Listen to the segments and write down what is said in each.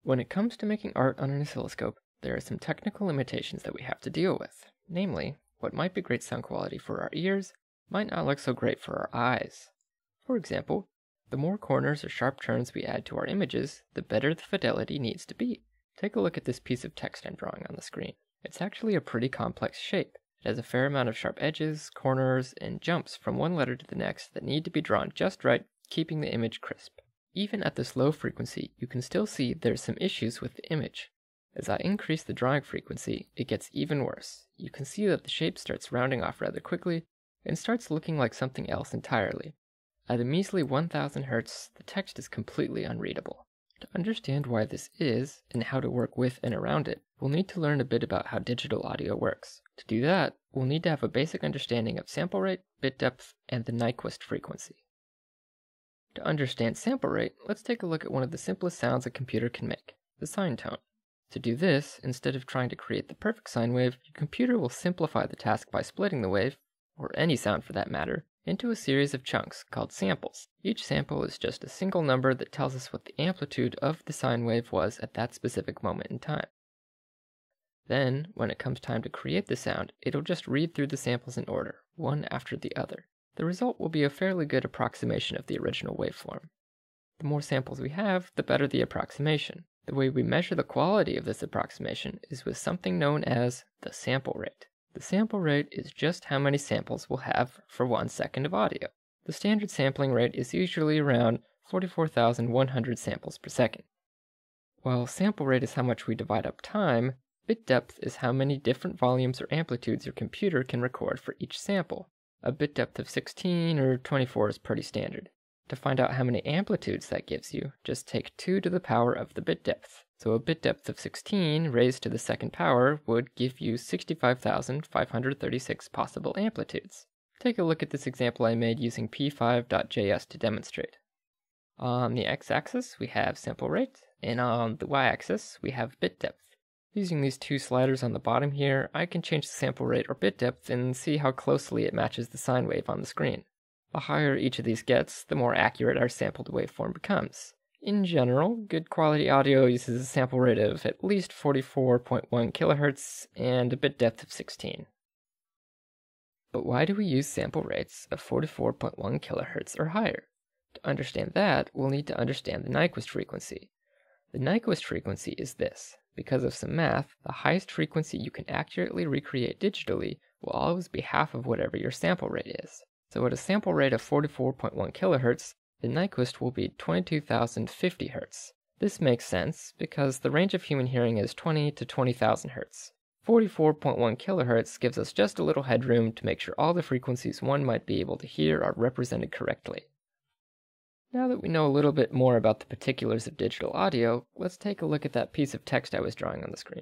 When it comes to making art on an oscilloscope, there are some technical limitations that we have to deal with. Namely, what might be great sound quality for our ears might not look so great for our eyes. For example, the more corners or sharp turns we add to our images, the better the fidelity needs to be. Take a look at this piece of text I'm drawing on the screen. It's actually a pretty complex shape. It has a fair amount of sharp edges, corners, and jumps from one letter to the next that need to be drawn just right, keeping the image crisp. Even at this low frequency, you can still see there's some issues with the image. As I increase the drawing frequency, it gets even worse. You can see that the shape starts rounding off rather quickly, and starts looking like something else entirely. At a measly 1000 Hz, the text is completely unreadable. To understand why this is, and how to work with and around it, we'll need to learn a bit about how digital audio works. To do that, we'll need to have a basic understanding of sample rate, bit depth, and the Nyquist frequency. To understand sample rate, let's take a look at one of the simplest sounds a computer can make, the sine tone. To do this, instead of trying to create the perfect sine wave, your computer will simplify the task by splitting the wave, or any sound for that matter, into a series of chunks called samples. Each sample is just a single number that tells us what the amplitude of the sine wave was at that specific moment in time. Then, when it comes time to create the sound, it'll just read through the samples in order, one after the other. The result will be a fairly good approximation of the original waveform. The more samples we have, the better the approximation. The way we measure the quality of this approximation is with something known as the sample rate. The sample rate is just how many samples we'll have for 1 second of audio. The standard sampling rate is usually around 44,100 samples per second. While sample rate is how much we divide up time, bit depth is how many different volumes or amplitudes your computer can record for each sample. A bit depth of 16 or 24 is pretty standard. To find out how many amplitudes that gives you, just take 2 to the power of the bit depth. So a bit depth of 16 raised to the second power would give you 65,536 possible amplitudes. Take a look at this example I made using p5.js to demonstrate. On the x-axis we have sample rate, and on the y-axis we have bit depth. Using these two sliders on the bottom here, I can change the sample rate or bit depth and see how closely it matches the sine wave on the screen. The higher each of these gets, the more accurate our sampled waveform becomes. In general, good quality audio uses a sample rate of at least 44.1 kHz and a bit depth of 16. But why do we use sample rates of 44.1 kHz or higher? To understand that, we'll need to understand the Nyquist frequency. The Nyquist frequency is this. Because of some math, the highest frequency you can accurately recreate digitally will always be half of whatever your sample rate is. So at a sample rate of 44.1 kHz, the Nyquist will be 22,050 Hz. This makes sense because the range of human hearing is 20 to 20,000 Hz. 44.1 kHz gives us just a little headroom to make sure all the frequencies one might be able to hear are represented correctly. Now that we know a little bit more about the particulars of digital audio, let's take a look at that piece of text I was drawing on the screen.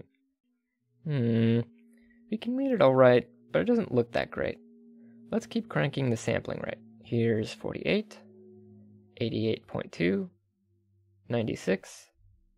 We can read it alright, but it doesn't look that great. Let's keep cranking the sampling rate. Here's 48, 88.2, 96,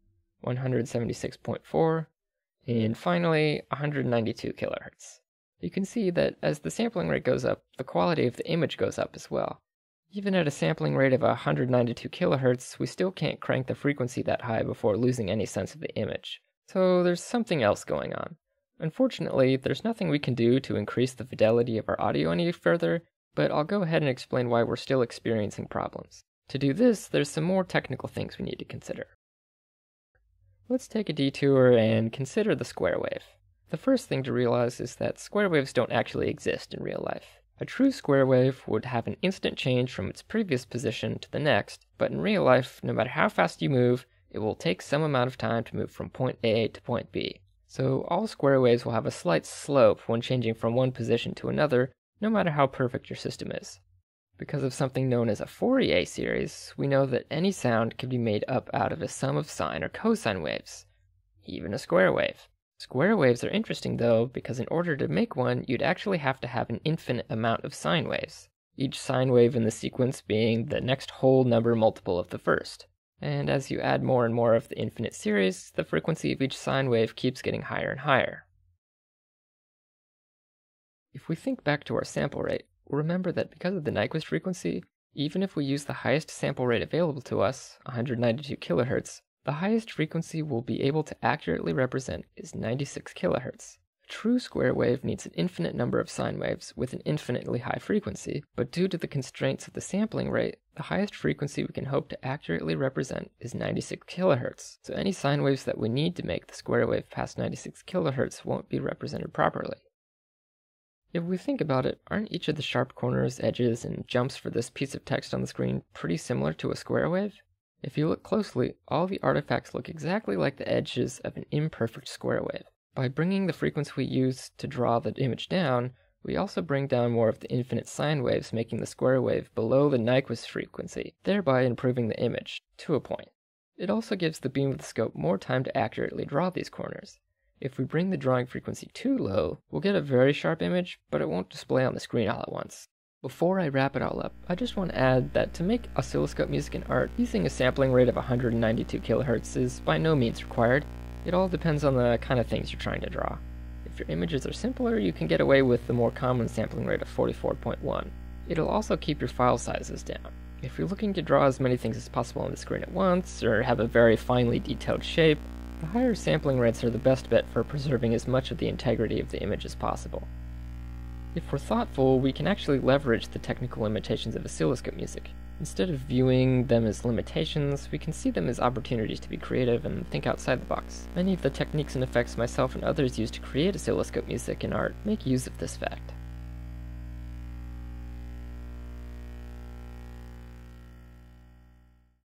176.4, and finally 192 kHz. You can see that as the sampling rate goes up, the quality of the image goes up as well. Even at a sampling rate of 192 kHz, we still can't crank the frequency that high before losing any sense of the image. So there's something else going on. Unfortunately, there's nothing we can do to increase the fidelity of our audio any further, but I'll go ahead and explain why we're still experiencing problems. To do this, there's some more technical things we need to consider. Let's take a detour and consider the square wave. The first thing to realize is that square waves don't actually exist in real life. A true square wave would have an instant change from its previous position to the next, but in real life, no matter how fast you move, it will take some amount of time to move from point A to point B. So all square waves will have a slight slope when changing from one position to another, no matter how perfect your system is. Because of something known as a Fourier series, we know that any sound can be made up out of a sum of sine or cosine waves, even a square wave. Square waves are interesting though, because in order to make one, you'd actually have to have an infinite amount of sine waves, each sine wave in the sequence being the next whole number multiple of the first. And as you add more and more of the infinite series, the frequency of each sine wave keeps getting higher and higher. If we think back to our sample rate, we'll remember that because of the Nyquist frequency, even if we use the highest sample rate available to us, 192 kHz, the highest frequency we'll be able to accurately represent is 96 kHz. A true square wave needs an infinite number of sine waves with an infinitely high frequency, but due to the constraints of the sampling rate, the highest frequency we can hope to accurately represent is 96 kHz, so any sine waves that we need to make the square wave past 96 kHz won't be represented properly. If we think about it, aren't each of the sharp corners, edges, and jumps for this piece of text on the screen pretty similar to a square wave? If you look closely, all the artifacts look exactly like the edges of an imperfect square wave. By bringing the frequency we use to draw the image down, we also bring down more of the infinite sine waves, making the square wave below the Nyquist frequency, thereby improving the image to a point. It also gives the beam of the scope more time to accurately draw these corners. If we bring the drawing frequency too low, we'll get a very sharp image, but it won't display on the screen all at once. Before I wrap it all up, I just want to add that to make oscilloscope music and art, using a sampling rate of 192 kHz is by no means required. It all depends on the kind of things you're trying to draw. If your images are simpler, you can get away with the more common sampling rate of 44.1. It'll also keep your file sizes down. If you're looking to draw as many things as possible on the screen at once, or have a very finely detailed shape, the higher sampling rates are the best bet for preserving as much of the integrity of the image as possible. If we're thoughtful, we can actually leverage the technical limitations of oscilloscope music. Instead of viewing them as limitations, we can see them as opportunities to be creative and think outside the box. Many of the techniques and effects myself and others use to create oscilloscope music and art make use of this fact.